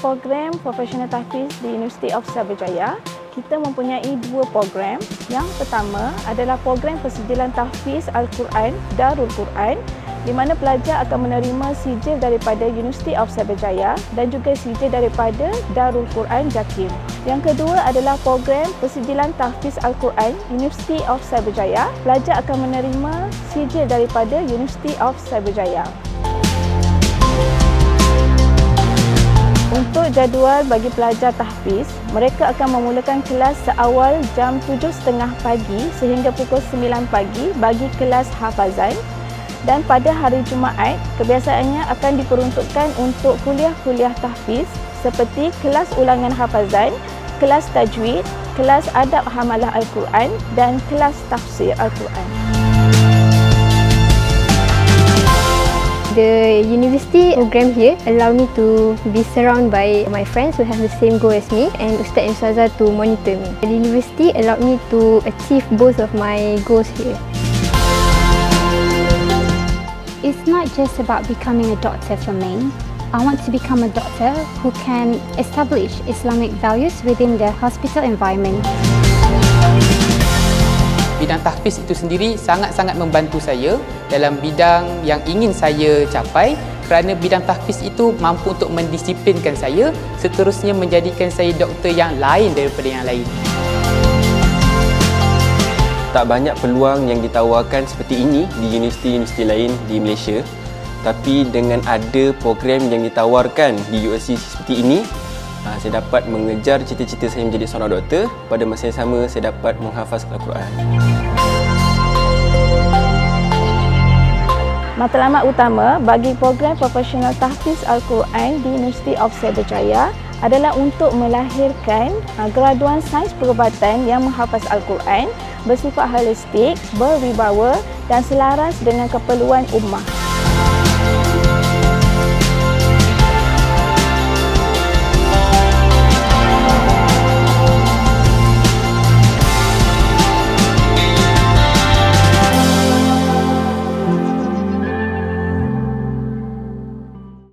program Profesional Tahfiz di University of Cyberjaya, kita mempunyai dua program. Yang pertama adalah program Persijilan Tahfiz Al-Quran Darul Quran, di mana pelajar akan menerima sijil daripada University of Cyberjaya dan juga sijil daripada Darul Quran Jakim. Yang kedua adalah program Persijilan Tahfiz Al-Quran University of Cyberjaya. Pelajar akan menerima sijil daripada University of Cyberjaya. Untuk jadual bagi pelajar tahfiz, mereka akan memulakan kelas seawal jam 7.30 pagi sehingga pukul 9 pagi bagi kelas hafazan. Dan pada hari Jumaat, kebiasaannya akan diperuntukkan untuk kuliah-kuliah tahfiz seperti kelas ulangan hafazan, kelas tajwid, kelas adab hamalah Al-Quran dan kelas tafsir Al-Quran. The university program here allow me to be surrounded by my friends who have the same goal as me and Ustaz and Ustazah to monitor me. The university allowed me to achieve both of my goals here. It's not just about becoming a doctor for me. I want to become a doctor who can establish Islamic values within the hospital environment. Bidang tahfiz itu sendiri sangat-sangat membantu saya dalam bidang yang ingin saya capai, kerana bidang tahfiz itu mampu untuk mendisiplinkan saya, seterusnya menjadikan saya doktor yang lain daripada yang lain. Tak banyak peluang yang ditawarkan seperti ini di universiti-universiti lain di Malaysia. Tapi dengan ada program yang ditawarkan di USC seperti ini, saya dapat mengejar cita-cita saya menjadi seorang doktor. Pada masa yang sama, saya dapat menghafaz Al-Quran. Matlamat utama bagi program Profesional Tahfiz Al-Quran di University of Cyberjaya adalah untuk melahirkan graduan sains perubatan yang menghafaz Al-Quran bersifat holistik, berwibawa dan selaras dengan keperluan ummah.